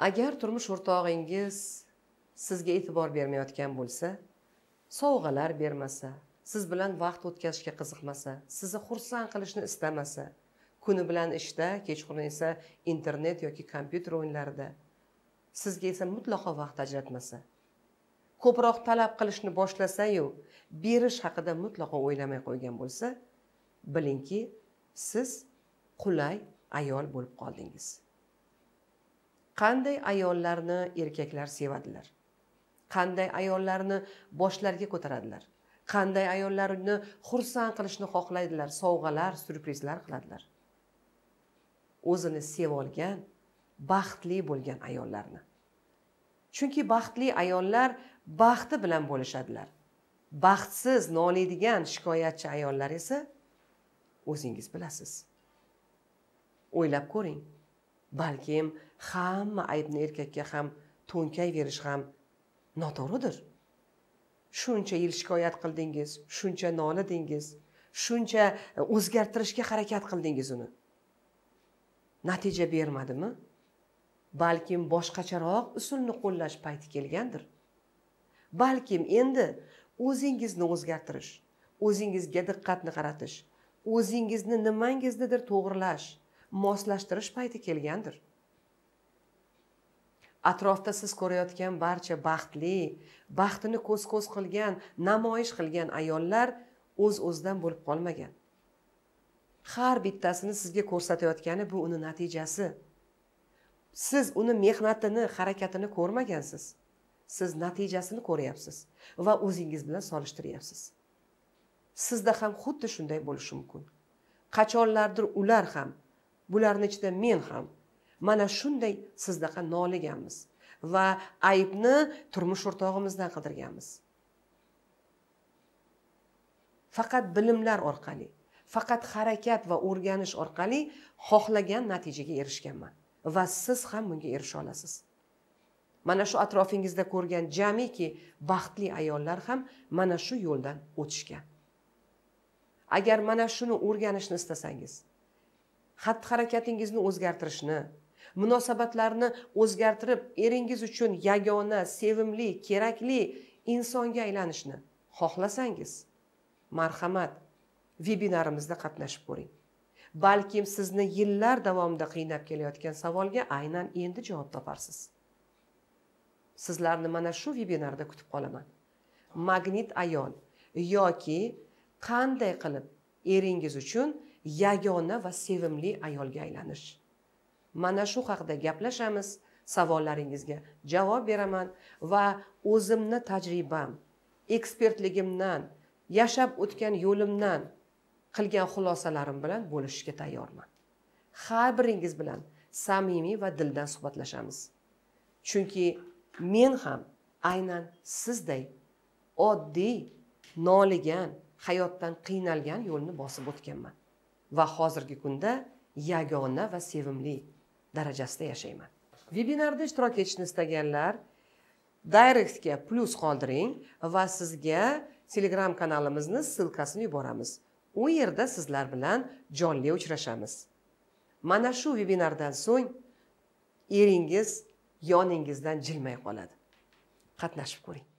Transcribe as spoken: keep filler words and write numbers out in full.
Agar turmush o'rtog'ingiz sizga e'tibor bermayotgan bo'lsa, sovg'alar bermasa, siz bilan vaqt o'tkazishga qiziqmasa, sizni xursand qilishni istamasa, kuni bilan ishda, kechqurun esa internet yoki kompyuter o'yinlarida, sizga esa mutlaqo vaqt ajratmasa, ko'proq talab qilishni boshlasa-yu, berish haqida mutlaqo o'ylamay qo'ygan bo'lsa, bilingki, siz qulay ayol bo'lib qoldingiz. Qanday ayollarni erkaklar sevadilar? Qanday ayollarni boshlariga ko'taradilar? Qanday ayollarni xursand qilishni xohlaydilar, sovg'alar, syurprizlar qiladilar? O'zini sevib olgan, baxtli bo'lgan ayollarni. Chunki baxtli ayollar baxti bilan bo'lishadilar. Baxtsiz, noliydigan, shikoyatchi ayollar esa o'zingiz bilasiz. O'ylab ko'ring. Balkim hamma aybni erkakka ham to'nkayverish ham noto'g'ridir. Shuncha yil shikoyat qildingiz, shuncha nolidingiz, shuncha o'zgartirishga harakat qildingiz uni. Natija bermadimi? Balkim boshqacharoq usulni qo'llash payti kelgandir. Balkim endi o'zingizni o'zgartirish, o'zingizga diqqatni qaratish, o'zingizni nimangiznidir to'g'rilash, moslashtirish payti kelgandir. Atrofda siz ko'rayotgan barcha baxtli, baxtini ko'z-ko'z qilgan, namoyish qilgan ayollar o'z-o'zidan bo'lib qolmagan. Har bittasini sizga ko'rsatayotgani bu uni natijasi. Siz uni mehnatini, harakatini ko'rmagansiz. Siz natijasini ko'ryapsiz va o'zingiz bilan solishtiryapsiz. Sizda ham xuddi shunday bo'lishi mumkin. Qachonlardir ular ham, bularning ichida men ham mana shunday sizdaqa noliganmiz va aybni turmush o'rtog'imizdan qidirganmiz. Faqat bilimlar orqali, faqat harakat va o'rganish orqali xohlagan natijaga erishganman va siz ham bunga erisha olasiz. Mana shu atrofingizda ko'rgan jamiki baxtli ayollar ham mana shu yo'ldan o'tishgan. Agar mana shuni o'rganishni istasangiz, xatti-harakatingizni o'zgartirishni, munosabatlarni o'zgartirib, eringiz uchun yagona, sevimli, kerakli insonga aylanishni xohlasangiz, marhamat, vebinarimizda qatnashib ko'ring. Balkim sizni yillar davomida qiynab kelayotgan savolga aynan endi javob toparsiz. Sizlarni mana shu vebinarda kutib qolaman. Magnit ayol yoki qanday qilib eringiz uchun yagona va sevimli ayolga aylanish. Mana shu haqida gaplashamiz, savollaringizga javob beraman va o'zimni tajribam, ekspertligimdan, yashab o'tgan yo'limdan qilgan xulosalarim bilan bo'lishishga tayyorman. Har biringiz bilan samimiy va dildan suhbatlashamiz. Chunki men ham aynan sizday oddiy, noligan, hayotdan qiynalgan yo'lni bosib o'tganman va hozirgi kunda yagona va sevimli darajasida yashayman. Webinarda ishtirok etishni istaganlar Directga plus qoldiring va sizga Telegram kanalimizni ssilkasini yuboramiz. U yerda sizlar bilan jonli uchrashamiz. Mana shu webinardan so'ng eringiz yoningizdan jilmay qoladi. Qatnashib ko'ring.